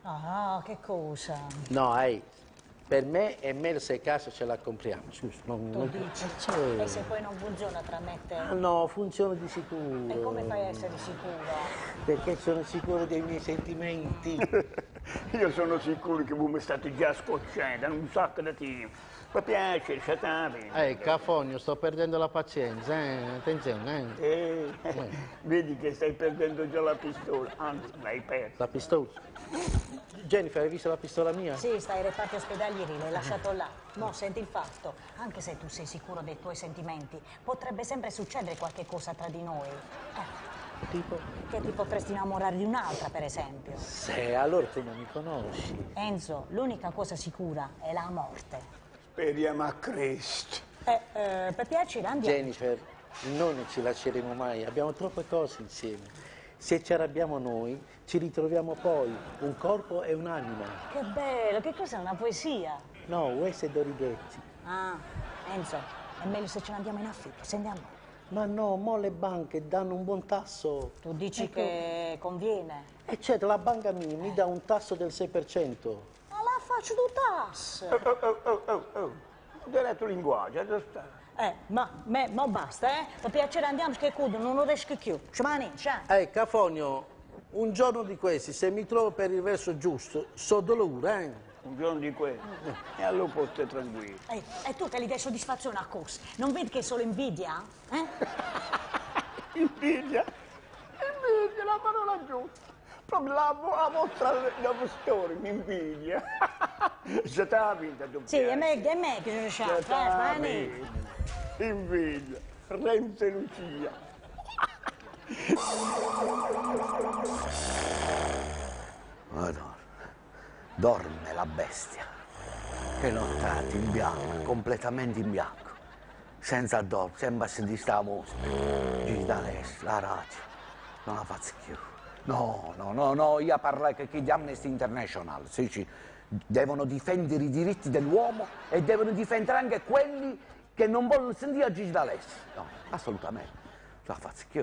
Ah, che cosa? No, per me è meglio se a caso ce la compriamo. Scusa, Tu dici? E se poi non funziona tra me e te? Ah, no, funziona di sicuro. E come fai a essere sicuro? Perché sono sicuro dei miei sentimenti. Io sono sicuro che voi mi state già scocciando da un sacco di tempo. Mi piace, sciatavi. Cafonio, sto perdendo la pazienza, attenzione, Vedi che stai perdendo già la pistola, anzi l'hai persa. La pistola? Jennifer, hai visto la pistola mia? Sì, stai ai reparti ospedalieri, l'hai lasciato là. Mo, senti il fatto, anche se tu sei sicuro dei tuoi sentimenti, potrebbe sempre succedere qualche cosa tra di noi. Tipo? Che ti potresti innamorare di un'altra, per esempio. Sì, allora tu non mi conosci. Enzo, l'unica cosa sicura è la morte. Speriamo a Cristo. Per piacere andiamo. Jennifer, noi non ci lasceremo mai, abbiamo troppe cose insieme. Se ci arrabbiamo noi, ci ritroviamo poi, un corpo e un'anima. Che bello, che cos'è una poesia? No, questo è Dorigetti. Ah, Enzo, è meglio se ce ne andiamo in affitto, se andiamo. Ma no, mo le banche danno un buon tasso. Tu dici che conviene? E certo, la banca mia mi dà un tasso del 6%. Ma la faccio tu tasse. Ho detto linguaggio, dove sta? Ma basta, Per piacere andiamo, che cudo, non lo riesco più. Sciamani, Cafonio, un giorno di questi, se mi trovo per il verso giusto, so dolore, Un giorno di questo. E allora può stare tranquillo. E tu che gli dai soddisfazione a cosa? Non vedi che è solo invidia? Invidia, la parola giusta. Proprio la vostra storia mi invidia. Se te la vita, tu Sì, è me che ci sciappa, Invidia, Renzo e Lucia. Madonna, dorme la bestia. Che nottata in bianco, completamente in bianco. Senza addorno, sempre a sentire sta musica. Gitanese, la radio, non la faccio più. No, io parlo che di Amnesty International, sì, devono difendere i diritti dell'uomo e devono difendere anche quelli che non vogliono sentire Gigi D'Alessio. No, assolutamente, non la faccio più.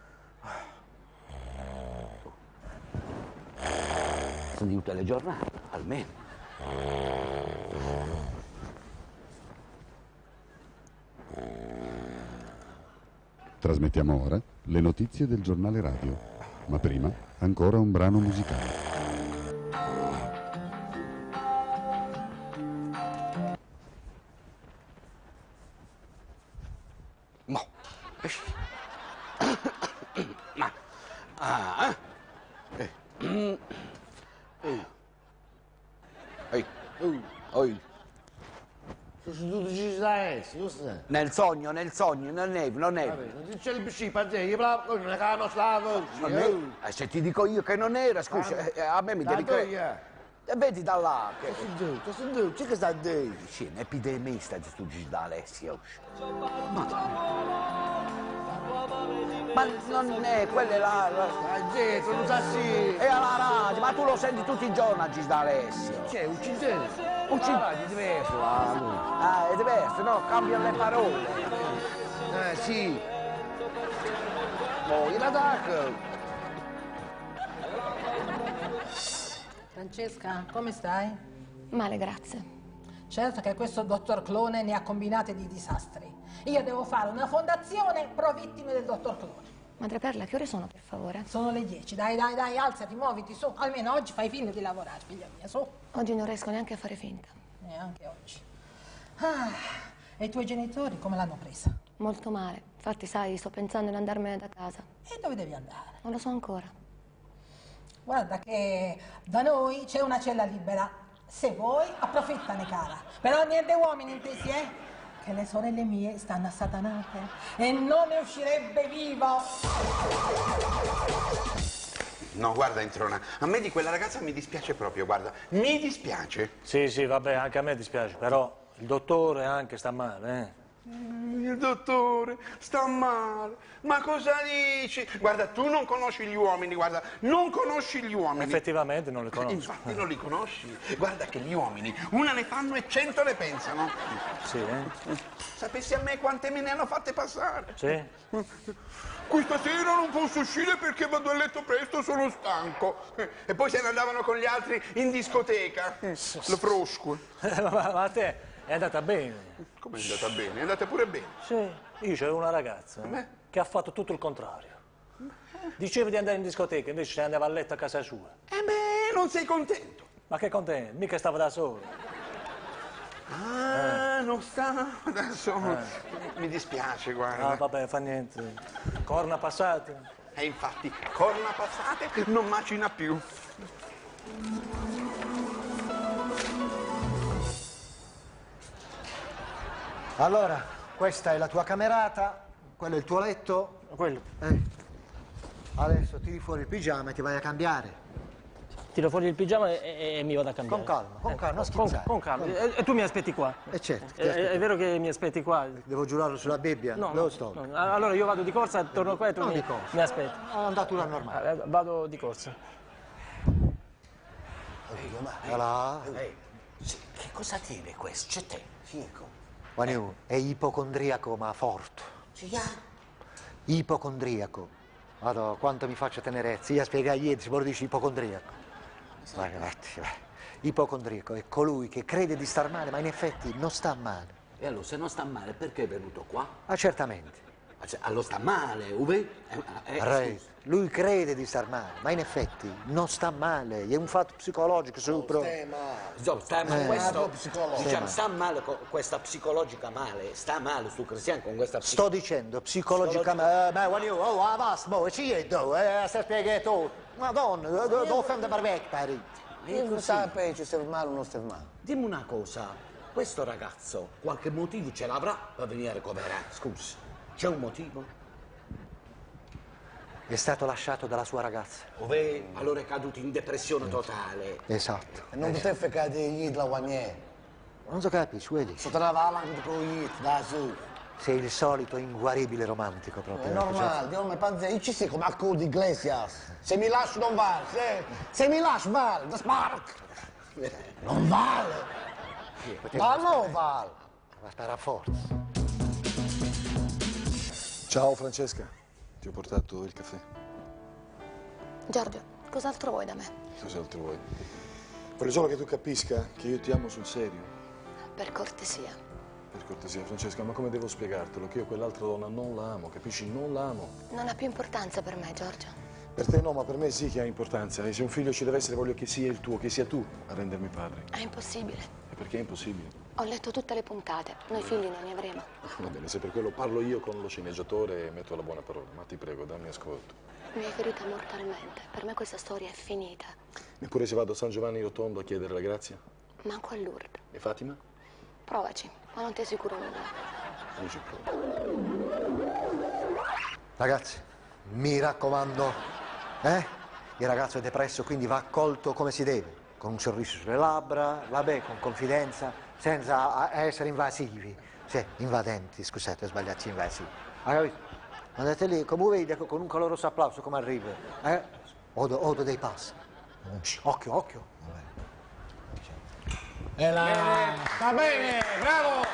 Senti tutte le giornate, almeno. Trasmettiamo ora le notizie del giornale radio, ma prima ancora un brano musicale. Nel sogno, non è. Non c'è il bicippa, Se ti dico io che non era, scusa, a me mi devi credere. E vedi da là che... Che sta a dire? Sì, un epidemista di stu Gigi D'Alessio. Ma non è, quella è la... non sa sì. È alla radio, ma tu lo senti tutti i giorni a Gigi D'Alessio. C'è, uccidere. È diverso, è diverso, no? Cambiano le parole. Sì. Oh, in attacco. Francesca, come stai? Male, grazie. Certo che questo dottor Clone ne ha combinati di disastri. Io devo fare una fondazione pro vittime del dottor Clone. Madre Perla, che ore sono, per favore? Sono le 10. Dai, alzati, muoviti, su. Almeno oggi fai finta di lavorare, figlia mia, su. Oggi non riesco neanche a fare finta. Neanche oggi. E i tuoi genitori come l'hanno presa? Molto male. Infatti, sai, sto pensando di andarmene da casa. E dove devi andare? Non lo so ancora. Guarda che da noi c'è una cella libera. Se vuoi, approfittane, cara. Però niente uomini intesi, Che le sorelle mie stanno assatanate e non ne uscirebbe vivo. No, guarda, Introna, a me di quella ragazza mi dispiace proprio, guarda. Mi dispiace. Sì, vabbè, anche a me dispiace, però il dottore anche sta male, Il dottore sta male. Ma cosa dici? Guarda, tu non conosci gli uomini, guarda, non conosci gli uomini. Effettivamente non li conosco. Infatti non li conosci. Guarda che gli uomini una ne fanno e 100 ne pensano. Sì, Sapessi a me quante me ne hanno fatte passare. Sì. Questa sera non posso uscire perché vado a letto presto, sono stanco. E poi se ne andavano con gli altri in discoteca. Lo frosco. Ma a te è andata bene. Come è andata bene? È andata pure bene. Sì, io c'avevo una ragazza che ha fatto tutto il contrario. Diceva di andare in discoteca, invece se ne andava a letto a casa sua. Non sei contento? Ma che contento, mica stava da solo. Non sta da solo. Mi dispiace, guarda. Ah, vabbè, fa niente. Corna passate. E infatti, corna passate non macina più. Allora, questa è la tua camerata, quello è il tuo letto. Quello. Adesso tiri fuori il pigiama e ti vai a cambiare. Tiro fuori il pigiama e mi vado a cambiare. Con calma, non schizzare. Con calma. E tu mi aspetti qua? Certo. È vero che mi aspetti qua? Devo giurarlo sulla Bibbia? No, Lo sto. no. Allora io vado di corsa, torno qua e tu Non mi, di corsa. mi aspetti. Andatura normale. Vado di corsa. Voilà. Che cosa tiene questo? C'è te, fico. Guaniu, è ipocondriaco ma forte. Ipocondriaco. Guarda quanto mi faccio tenerezza. Io spiegare ieri, si può dire ipocondriaco. Vai. Ipocondriaco è colui che crede di star male, ma in effetti non sta male. E allora, se non sta male, perché è venuto qua? Ah, certamente. Allora sta male, uve? Re, lui crede di star male, ma in effetti non sta male. È un fatto psicologico. Sta male questo, diciamo, sta male con questa psicologica male, sta male sul cristiano con questa Sto dicendo psicologicamente, ma guarda, basta, ci è stai spiegato. Madonna, devo offendere per vecchio. Io non sapevo se stai male o non stai male. Dimmi una cosa, questo ragazzo qualche motivo ce l'avrà per venire a ricoverare? Scusi, c'è un motivo? È stato lasciato dalla sua ragazza. Ove allora è caduto in depressione totale. Esatto. E non potevi fare gli la guagnè. Non so capisci, vedi? Sotto la anche con gli da su. Sei il solito inguaribile romantico proprio. È normale, Dio mi panze, io ci sei come accordo Iglesias. Se mi lascio non vale, se mi lascio vale, da spark. Non vale. Ma non vale. Ma spara a forza. Ciao Francesca, ti ho portato il caffè. Giorgio, cos'altro vuoi da me? Cos'altro vuoi? Voglio solo che tu capisca che io ti amo sul serio. Per cortesia. Per cortesia, Francesca, ma come devo spiegartelo? Che io quell'altra donna non la amo, capisci? Non la amo. Non ha più importanza per me, Giorgio. Per te no, ma per me sì che ha importanza. E se un figlio ci deve essere, voglio che sia il tuo, che sia tu a rendermi padre. È impossibile. E perché è impossibile? Ho letto tutte le puntate. Noi figli non ne avremo. Va bene, se per quello parlo io con lo sceneggiatore e metto la buona parola. Ma ti prego, dammi ascolto. Mi hai ferita mortalmente. Per me questa storia è finita. Neppure se vado a San Giovanni Rotondo a chiedere la grazia? Manco a Lourdes. E Fatima? Provaci, ma non ti assicuro nulla. Non ci provo. Ragazzi, mi raccomando, il ragazzo è depresso, quindi va accolto come si deve, con un sorriso sulle labbra, vabbè, con confidenza, senza essere invasivi. Sì, invadenti, scusate, ho sbagliato, invasivi. Hai capito? Andate lì, come vedi, con un caloroso applauso, come arriva. Odo dei passi. Occhio. E là. Va bene, bravo.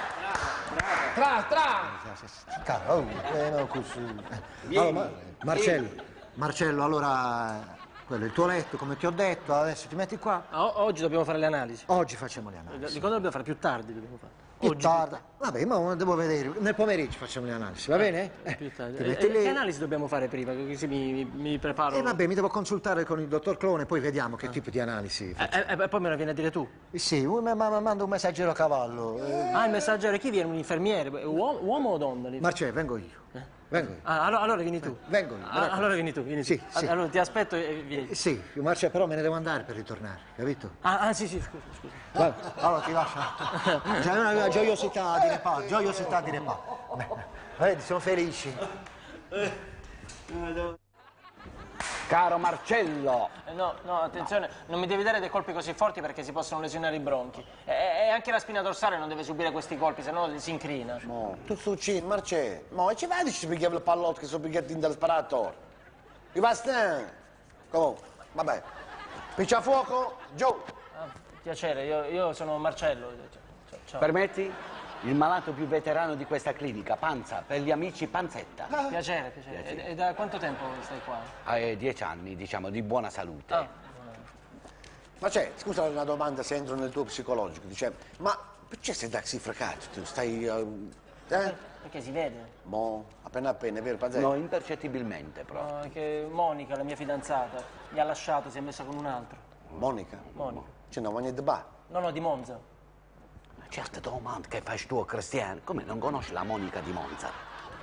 No, così. Allora, Marcello, allora, quello è il tuo letto, come ti ho detto, adesso ti metti qua. Oggi dobbiamo fare le analisi. Oggi facciamo le analisi. Di cosa dobbiamo fare? Più tardi dobbiamo fare. Più tardi. Vabbè, ma devo vedere. Nel pomeriggio facciamo le analisi, va bene? Più tardi. Ti metti lì. Che analisi dobbiamo fare prima? Così mi preparo. Vabbè, mi devo consultare con il dottor Clone, poi vediamo che tipo di analisi facciamo. E poi me la vieni a dire tu? Sì, mando un messaggero a cavallo. Ah, il messaggero, chi viene? Un infermiere? Uomo o donna? Marcello, vengo io. Vengo io. Allora vieni tu. Vengo io. Allora vieni tu. Sì. Allora ti aspetto e vieni. Sì, Marcello, però me ne devo andare per ritornare, capito? Sì, scusa. Allora ti lascio. C'è una gioiosità di reparto, Vedi, sono felici. Caro Marcello! No, attenzione, non mi devi dare dei colpi così forti perché si possono lesionare i bronchi. E anche la spina dorsale non deve subire questi colpi, se no si incrina. Mo, tu sto uccidendo, Marcello. Mo, e ci vai di ci picchiare il pallotto che sono picchiettini del sparatore? Mi basta? Comunque, vabbè. Piccia a fuoco, giù! Piacere, io sono Marcello. Ciao. Permetti? Il malato più veterano di questa clinica, Panza, per gli amici Panzetta. Piacere. E da quanto tempo stai qua? 10 anni, diciamo, di buona salute. Marcello, scusa una domanda se entro nel tuo psicologico. Dice, ma perché sei da così frecato? Tu stai... Perché si vede. Mo, appena, è vero, Panzetta? No, impercettibilmente proprio. No, è che Monica, la mia fidanzata, mi ha lasciato, si è messa con un altro. Monica? Monica. C'è una di bar? No, di Monza. Certe domande che fai tu, Cristiano, come non conosci la Monica di Monza?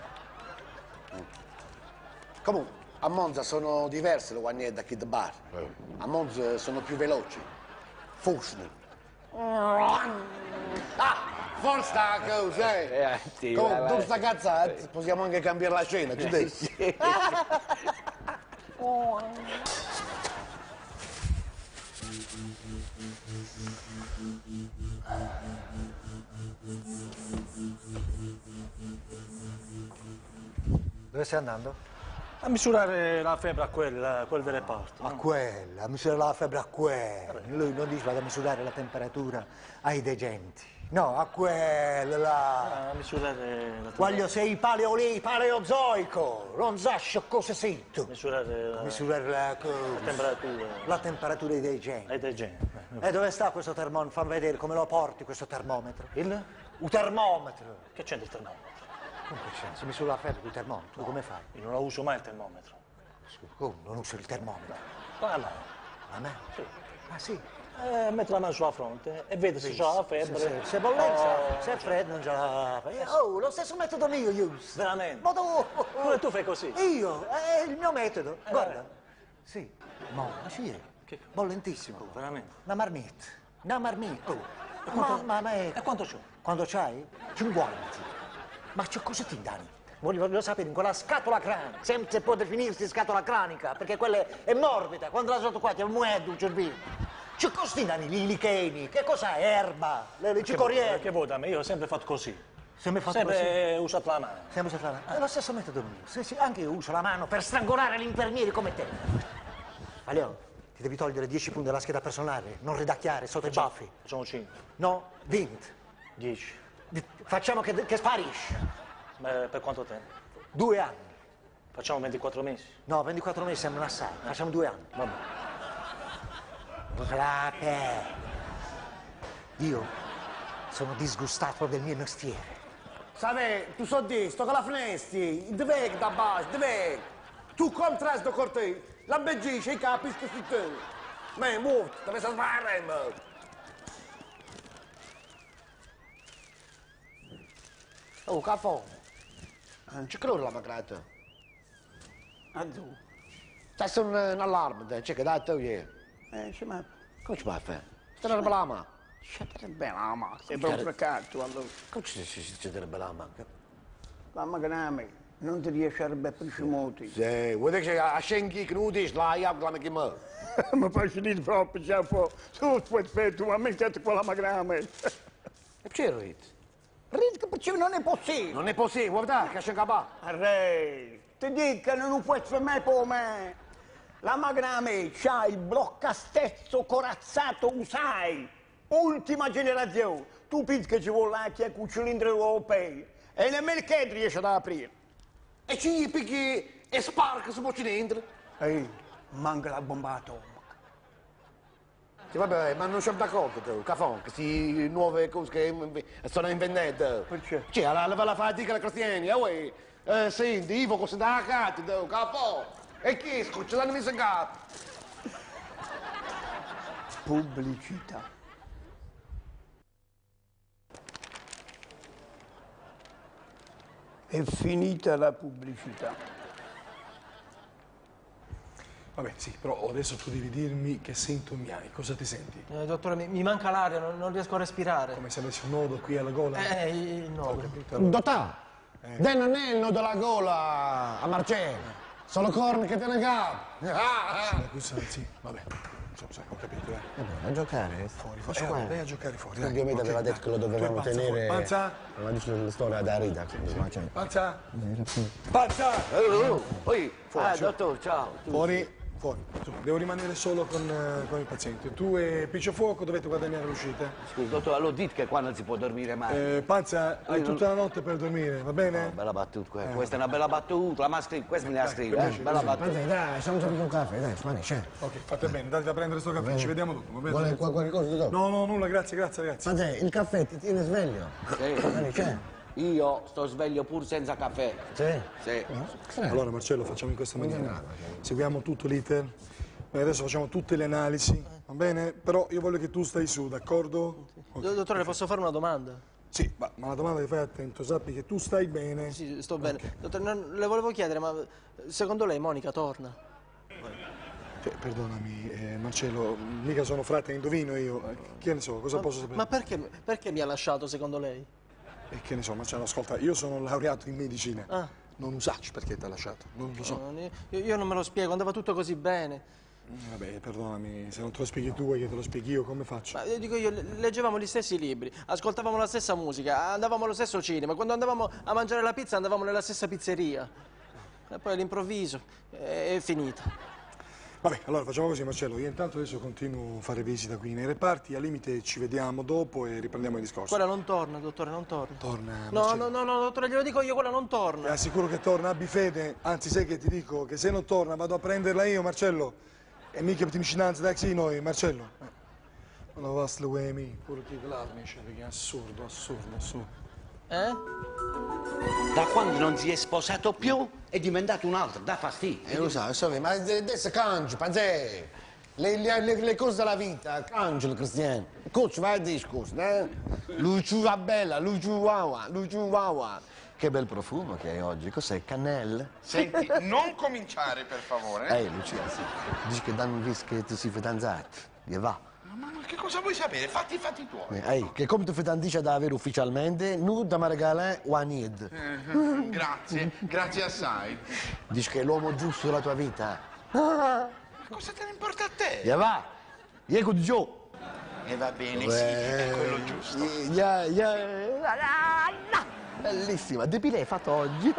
Comunque, a Monza sono diverse le guagnette da chi da bar. A Monza sono più veloci. Fusano. Forza sta cosa, Comunque, dopo sta cazzata, possiamo anche cambiare la scena, tu dici? Dove stai andando? A misurare la febbre a quel del reparto. A quella, a misurare la febbre a quella. Lui non dice vado a misurare la temperatura ai degenti. No, a quella là. A misurare la Voglio sei paleozoico, non sa cosa sei tu. Misurare la temperatura. La temperatura ai degenti. E dove sta questo termometro? Fammi vedere come lo porti questo termometro. Un termometro. Che c'entra il termometro? Come che c'entra? Se misura la febbre con il termometro, tu come fai? Io non lo uso mai il termometro. Scusa, come non uso il termometro? A me. A me? Sì. Ah sì? Metto la mano sulla fronte e vedo se c'ho la febbre. Se bollezza, se è freddo non c'è la febbre. Oh, lo stesso metodo mio, Yus. Veramente? Ma tu... Come tu fai così? Io, è il mio metodo. Guarda. Sì. Ma sì, bollentissimo. Veramente? Una marmita. E quanto c'ho? Quanto c'hai? 50. Ma c'è cosa ti danno? Voglio sapere, in quella scatola cranica, sempre può definirsi scatola cranica, perché quella è morbida, quando la sotto qua ti muove un cervello. C'è cosa ti danno? I licheni, che cos'è? Erba, le cicorie. Che vuoi da me? Io ho sempre fatto così. Sempre usato la mano. Sempre usato la mano. È lo stesso metodo mio. Sì, anche io uso la mano per strangolare l'infermiere come te. Allora, ti devi togliere 10 punti dalla scheda personale, non ridacchiare sotto i baffi. Sono 5. No, 20. 10. Facciamo che sparisce. Per quanto tempo? 2 anni. Facciamo 24 mesi? No, 24 mesi sembra assai. Facciamo 2 anni. Vabbè. Io sono disgustato del mio mestiere. Sai, tu so di, sto con la finestra, dov'è che da base, dov'è? Tu contrasti do cortei, la beggisce, i capi che si tu. Ma muoviti, dove sta sbarrando? Oh, caffè. Non ci credo la macrata. Azzu. C'è un allarme, c'è che dai tu ieri. Sì, ma... Come ci fai a fare? Stai una bella ma. Sarebbe la macchina. Sei proprio frecato, allora. Come ci sarebbe la macchina? La macchina non ti riesce a ribbere per i moti. Sì, vuoi dire che a scenghi che non dici, la io la macchina. Ma fai finire proprio, già po'. Tu puoi fare, tu a me stai con la macchina. E c'ero io? Rit che non è possibile. Non è possibile, guarda, che c'è capà. Arre, ti dico che non puoi fare mai per me. La macchina c'ha il blocca stesso corazzato usai. Ultima generazione. Tu pensi che ci vuole anche con il cilindro europeo. E nemmeno che riesce ad aprire. E ci picchi e sparca su cilindro. Ehi, manca la bomba atomica. Sì, vabbè, ma non sono d'accordo, tu, Cafon, che si nuove cose che sono inventate. Perché? Cioè, la fatica alla cristiani, uè. Senti, io cosa da cazzo, tu, Cafon. E chi scuccia, l'hanno messo in capo. Pubblicità. È finita la pubblicità. Vabbè, sì, però adesso tu devi dirmi che sintomi hai, cosa ti senti? Dottore, mi manca l'aria, non riesco a respirare. Come se avessi un nodo qui alla gola? Il nodo. Dottore, dai un anello della gola a Marcello. Solo corna che te ne capo. Sì, vabbè. Ho capito, a giocare? Fuori. Vai a giocare fuori. Ovviamente aveva detto che lo dovevamo tenere. Panza? Non ha detto la storia da Rita. Panza? Panza! Poi, dottore, ciao. Fuori. Devo rimanere solo con il paziente. Tu e Piccio Fuoco dovete guadagnare l'uscita. Scusa, dottore, allora dite che qua non si può dormire mai. Panza, hai tutta la notte per dormire, va bene? No, bella battuta, questa è una bella battuta, questa me la scrive, bella battuta. Panza, dai, siamo già un caffè, dai, Spani, c'è. Ok, fate bene, andate a prendere sto caffè, ci vediamo dopo, va bene? Vuole qualcosa dopo? No, nulla, grazie. Panza, il caffè ti tiene sveglio? Sì. Spani, c'è. Io sto sveglio pur senza caffè. Sì? Allora Marcello, facciamo in questa maniera. Seguiamo tutto l'iter. Adesso facciamo tutte le analisi, va bene? Però io voglio che tu stai su, d'accordo? Okay. Dottore, le posso fare una domanda? Sì, ma la domanda che fai attento, sappi che tu stai bene. Sì, sto bene. Dottore, le volevo chiedere, ma secondo lei Monica torna? Perdonami, Marcello, mica sono frate, indovino io. Che ne so, cosa posso sapere? Ma perché mi ha lasciato secondo lei? E che ne so, Marcello, ascolta, io sono laureato in medicina. Non usacci perché ti ha lasciato, non lo so. Io non me lo spiego, andava tutto così bene. Vabbè, perdonami, se non te lo spieghi tu e che te lo spieghi io, come faccio? Ma io dico io, leggevamo gli stessi libri, ascoltavamo la stessa musica, andavamo allo stesso cinema, quando andavamo a mangiare la pizza andavamo nella stessa pizzeria. E poi all'improvviso è finita. Vabbè, allora facciamo così, Marcello, io intanto adesso continuo a fare visita qui nei reparti, al limite ci vediamo dopo e riprendiamo il discorso. Quella non torna, dottore, non torna. Torna, No, Marcello. no, dottore, glielo dico io, quella non torna. Ti assicuro che torna, abbi fede, anzi sai che ti dico che se non torna vado a prenderla io, Marcello. E mica ti vicinanza da sì noi, Marcello. Non va a sluemi, pure ti gladmi, perché è assurdo. Da quando non si è sposato più è diventato un altro, dà fastidio. Lo so, ma adesso cangi, panzè. Le cose della vita, cangi il cristiano. Coach, vai a discorso, eh? Luciu va bella, Luciu wawa. Che bel profumo che hai oggi, cos'è? Cannelle? Senti, non cominciare per favore. Lucia, sì. Dici che danno un rischio che tu sei fidanzato. Che va? Ma che cosa vuoi sapere? Fatti i fatti tuoi. Che come ti fidanzisci da avere ufficialmente, nu da mi regalare one need. Grazie assai. Dici che è l'uomo giusto della tua vita. Ma cosa te ne importa a te? Che va? Io di Gio. E va bene, sì, è quello giusto. Bellissima, di l'hai fatto oggi.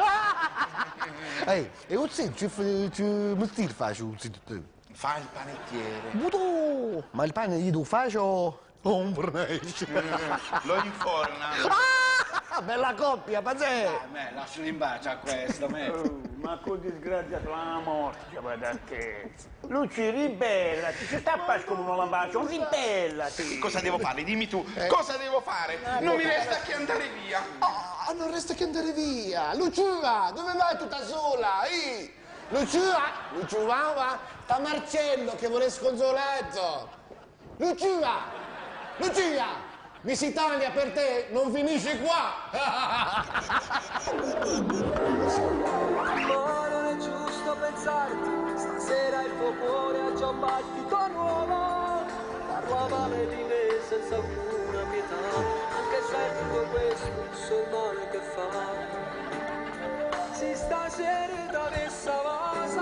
E oggi mi stil faccio un tu. Fa il panettiere. Budo! Ma il pane gli tu faccio un fornello. Lo inforna. Bella coppia, pazzè! A me, lascialo in bacio a questo, me. Ma con disgraziato la morte, ci va da te. Luci, ribellati, si tappa come un lambacio, ribellati. Cosa devo fare? Dimmi tu, cosa devo fare? Non mi resta che andare via. Non resta che andare via. Lucia, dove vai tutta sola? Lucia, va? Sta Marcello che vuole sconsolato. Lucia! Miss Italia per te non finisce qua! Ma non è giusto pensarti, stasera il tuo cuore ha già un battito nuovo. Parla male di me senza alcuna pietà, anche se tutto questo so il male che fa. Si stasera da messa vasa,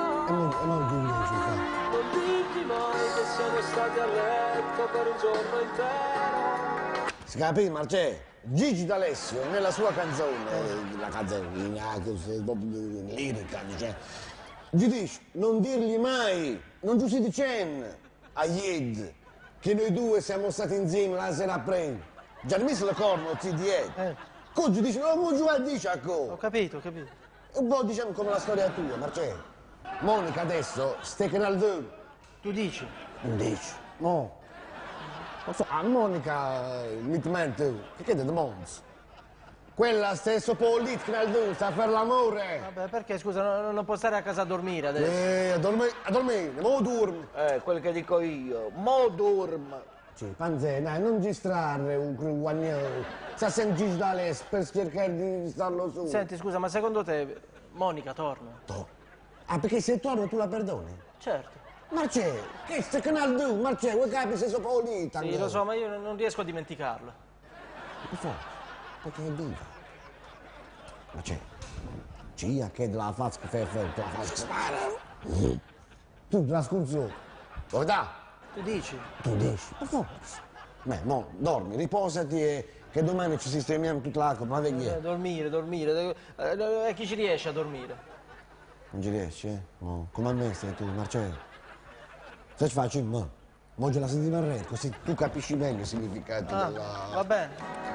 non dirti mai che siamo stati a letto per un giorno intero. Si capisce, Marcè? Gigi D'Alessio, nella sua canzone, la canzone lirica, gli dice, non dirgli mai, non giù si dice a Ied, che noi due siamo stati insieme la sera prima. Già messo le corna, ti diede. Coggi dice, non mo giù a dice a co. Ho capito. Un po' diciamo come la storia tua, Marcè. Monica adesso, ste canal 2. Tu dici? Non dici. No. Non so, a Monica, mitmente, che è del Mons? Quella stesso politica al 2, sta per l'amore. Vabbè, perché scusa, non può stare a casa a dormire adesso? A dormire, mo dormi. Quel che dico io, mo dormo. Sì, Panzè, dai, non distrarre un guagnolo. Sta sentito da lei per cercare di starlo su. Senti, scusa, ma secondo te Monica torna? Perché se torna tu la perdoni? Certo. Marcè, che sta canal 2, Marcè, vuoi capire se sono polita? Sì, lo so, ma io non riesco a dimenticarla. Che fa? Perché è viva. Marcè, Cia, che la faccia che fai, la faccia che spara. Tu te la scusi. Guarda. Tu dici? Tu dici, per forza. Beh, mo, dormi, riposati e che domani ci sistemiamo tutta l'acqua, ma vedi. Dormire. Chi ci riesce a dormire? Non ci riesci, eh? Oh, come a me stai tu, Marcello. Se ci faccio, mo, ce la sentiamo al re, così tu capisci meglio il significato della... Va bene.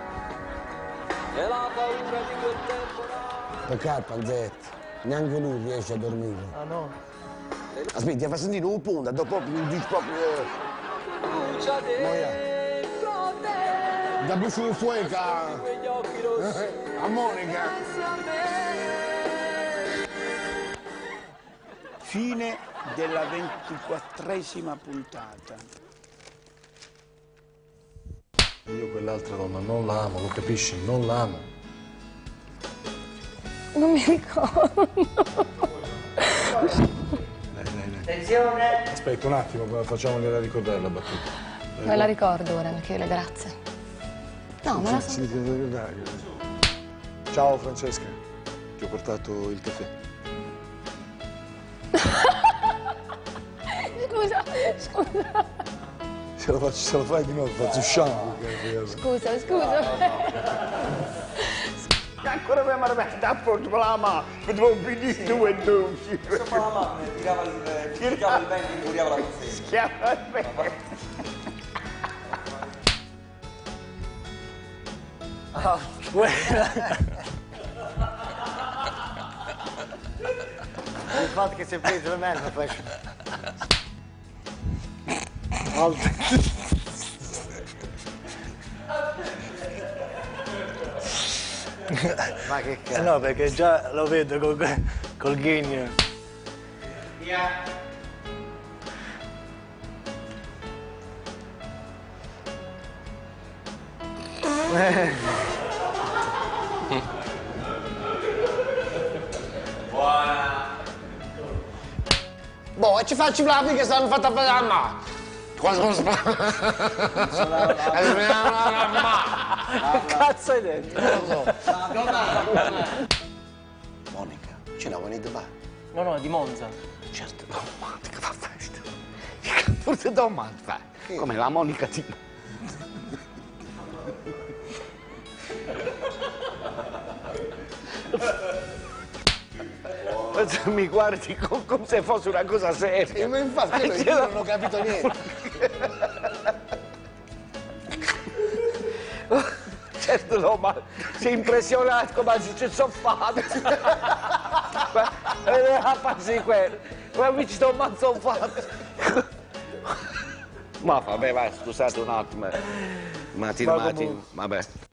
E la paura di quel tempo. Peccato, Panzetto, neanche lui riesce a dormire. Ah no? Aspetta, ti fa sentire un punto, dopo dici proprio... Brucia dentro te. Da buccio fuoca! Quegli occhi rossi. A Monica! Fine della 24esima puntata. Io quell'altra donna non la amo, lo capisci? Non la amo. Non mi ricordo. Dai. Attenzione! Aspetta un attimo, facciamogliela ricordare la battuta. Me la ricordo ora, Michele, grazie. No, me la so. Sì, devo ricordare. Ciao Francesca, ti ho portato il caffè. Scusa. Se lo fai di nuovo, faccio shampoo. Scusa. Ancora mi ha messo a porto con la mano, vedevo un pinito e dolci. Insomma la mamma tirava il vento e muriava la consegna. Schiava il vento. Il fatto che si è preso le mani, poi... Ma che cazzo? No, perché già lo vedo col ghigno. Via. Buona. Boh, e ci facci bravi che stanno fatta per la mano. Cosa Che cazzo hai detto? Non lo so. Monica, ce la vuoi fare? No, di Monza. Certo, romantica, fa festa. Forse domanda, come la Monica di... Mi guardi come se fosse una cosa seria. Ma infatti io non ho capito niente. Certo no, ma sei impressionato come ci sono fatto. Ma passi quello. Ma mi ci sto mazzo fatto. Ma vabbè, vai, scusate un attimo. Martino, vabbè.